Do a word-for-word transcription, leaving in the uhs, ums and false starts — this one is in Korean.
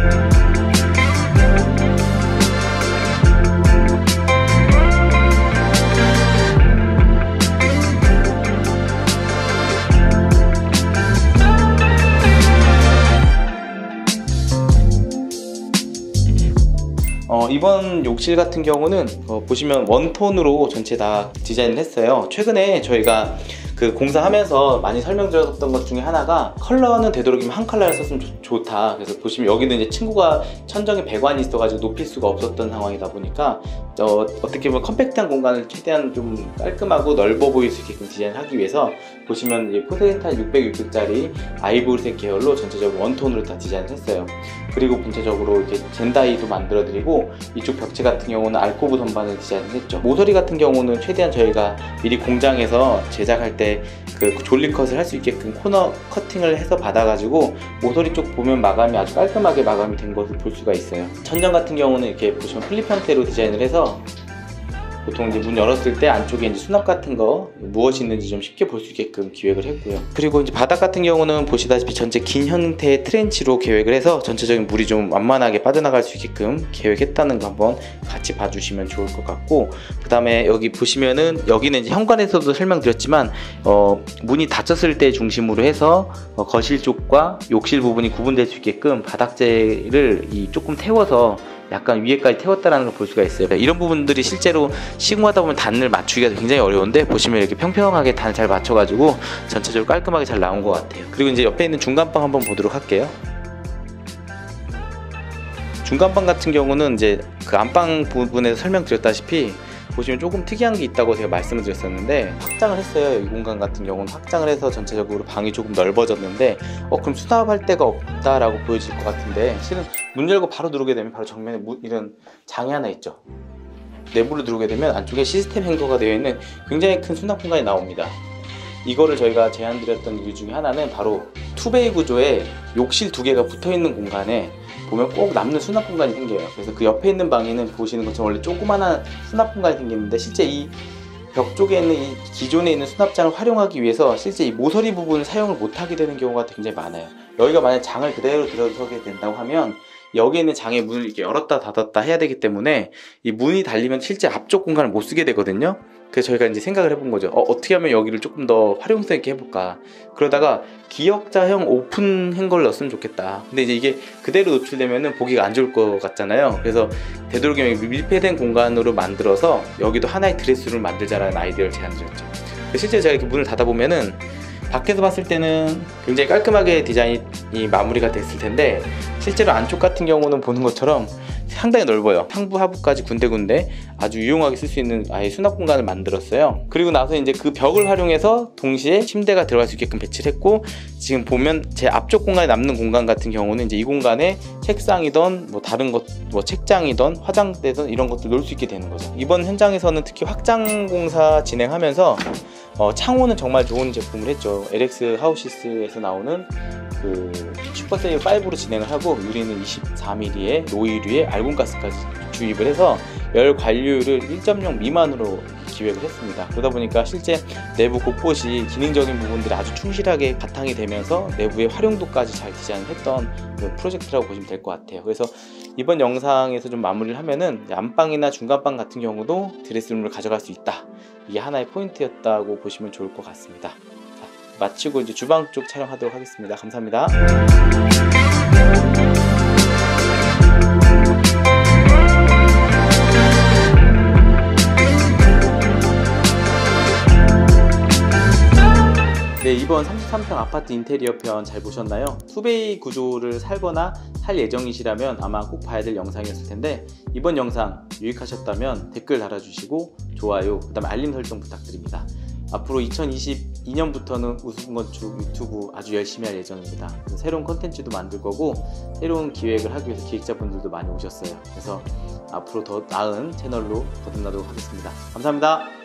어, 이번 욕실 같은 경우는 어, 보시면 원톤으로 전체 다 디자인을 했어요. 최근에 저희가 그 공사하면서 많이 설명드렸던 것 중에 하나가 컬러는 되도록이면 한 컬러를 썼으면 좋, 좋다. 그래서 보시면 여기는 이제 친구가 천정에 배관이 있어가지고 높일 수가 없었던 상황이다 보니까 어, 어떻게 보면 컴팩트한 공간을 최대한 좀 깔끔하고 넓어 보일 수 있게끔 디자인하기 위해서 보시면 이제 포세린탄 육백, 육백짜리 아이보리색 계열로 전체적으로 원톤으로 다 디자인을 했어요. 그리고 전체적으로 이렇게 젠다이도 만들어 드리고 이쪽 벽체 같은 경우는 알코브 선반을 디자인을 했죠. 모서리 같은 경우는 최대한 저희가 미리 공장에서 제작할 때 그 졸리컷을 할 수 있게끔 코너 커팅을 해서 받아가지고 모서리 쪽 보면 마감이 아주 깔끔하게 마감이 된 것을 볼 수가 있어요. 천장 같은 경우는 이렇게 보시면 플립 형태로 디자인을 해서 보통 이제 문 열었을 때 안쪽에 이제 수납 같은 거 무엇이 있는지 좀 쉽게 볼 수 있게끔 기획을 했고요. 그리고 이제 바닥 같은 경우는 보시다시피 전체 긴 형태의 트렌치로 계획을 해서 전체적인 물이 좀 완만하게 빠져나갈 수 있게끔 계획했다는 거 한번 같이 봐주시면 좋을 것 같고, 그 다음에 여기 보시면은 여기는 이제 현관에서도 설명드렸지만 어, 문이 닫혔을 때 중심으로 해서 어, 거실 쪽과 욕실 부분이 구분될 수 있게끔 바닥재를 이 조금 태워서 약간 위에까지 태웠다는 걸 볼 수가 있어요. 이런 부분들이 실제로 시공하다 보면 단을 맞추기가 굉장히 어려운데 보시면 이렇게 평평하게 단 잘 맞춰가지고 전체적으로 깔끔하게 잘 나온 것 같아요. 그리고 이제 옆에 있는 중간방 한번 보도록 할게요. 중간방 같은 경우는 이제 그 안방 부분에서 설명드렸다시피 보시면 조금 특이한 게 있다고 제가 말씀을 드렸었는데 확장을 했어요. 이 공간 같은 경우는 확장을 해서 전체적으로 방이 조금 넓어졌는데 어 그럼 수납할 데가 없다라고 보여질 것 같은데 실은 문 열고 바로 누르게 되면 바로 정면에 무, 이런 장이 하나 있죠. 내부를 누르게 되면 안쪽에 시스템 행거가 되어 있는 굉장히 큰 수납 공간이 나옵니다. 이거를 저희가 제안드렸던 이유 중에 하나는 바로 투베이 구조의 욕실 두 개가 붙어있는 공간에 보면 꼭 남는 수납 공간이 생겨요. 그래서 그 옆에 있는 방에는 보시는 것처럼 원래 조그만한 수납 공간이 생기는데 실제 이 벽 쪽에 있는 이 기존에 있는 수납장을 활용하기 위해서 실제 이 모서리 부분을 사용을 못하게 되는 경우가 굉장히 많아요. 여기가 만약 장을 그대로 들어서게 된다고 하면 여기에 있는 장의 문을 이렇게 열었다 닫았다 해야 되기 때문에 이 문이 닫리면 실제 앞쪽 공간을 못 쓰게 되거든요. 그래서 저희가 이제 생각을 해본 거죠. 어, 어떻게 하면 여기를 조금 더 활용성 있게 해볼까. 그러다가 기역자형 오픈 행거를 넣었으면 좋겠다. 근데 이제 이게 그대로 노출되면 보기가 안 좋을 것 같잖아요. 그래서 되도록이면 밀폐된 공간으로 만들어서 여기도 하나의 드레스룸을 만들자라는 아이디어를 제안드렸죠. 실제 제가 이렇게 문을 닫아보면은 밖에서 봤을 때는 굉장히 깔끔하게 디자인이 마무리가 됐을 텐데 실제로 안쪽 같은 경우는 보는 것처럼 상당히 넓어요. 상부 하부까지 군데군데 아주 유용하게 쓸 수 있는 아예 수납 공간을 만들었어요. 그리고 나서 이제 그 벽을 활용해서 동시에 침대가 들어갈 수 있게끔 배치를 했고, 지금 보면 제 앞쪽 공간에 남는 공간 같은 경우는 이제 이 공간에 책상이던 뭐 다른 것, 뭐 책장이던 화장대든 이런 것들 놓을 수 있게 되는 거죠. 이번 현장에서는 특히 확장 공사 진행하면서 어, 창호는 정말 좋은 제품을 했죠. 엘엑스 하우시스에서 나오는 그 슈퍼세일 오로 진행을 하고 유리는 이십사 밀리미터의 로이류에 알곤가스까지 주입을 해서 열 관리율을 일 점 영 미만으로 기획을 했습니다. 그러다 보니까 실제 내부 곳곳이 기능적인 부분들이 아주 충실하게 바탕이 되면서 내부의 활용도까지 잘 디자인을 했던 그런 프로젝트라고 보시면 될 것 같아요. 그래서 이번 영상에서 좀 마무리를 하면은 안방이나 중간방 같은 경우도 드레스룸을 가져갈 수 있다. 이게 하나의 포인트였다고 보시면 좋을 것 같습니다. 자, 마치고 이제 주방 쪽 촬영하도록 하겠습니다. 감사합니다. 네, 이번 삼십삼 평 아파트 인테리어 편 잘 보셨나요? 투베이 구조를 살거나 살 예정이시라면 아마 꼭 봐야 될 영상이었을 텐데 이번 영상 유익하셨다면 댓글 달아주시고 좋아요, 그 다음에 알림 설정 부탁드립니다. 앞으로 이천이십이 년부터는 우승건축 유튜브 아주 열심히 할 예정입니다. 새로운 컨텐츠도 만들 거고 새로운 기획을 하기 위해서 기획자분들도 많이 오셨어요. 그래서 앞으로 더 나은 채널로 거듭나도록 하겠습니다. 감사합니다.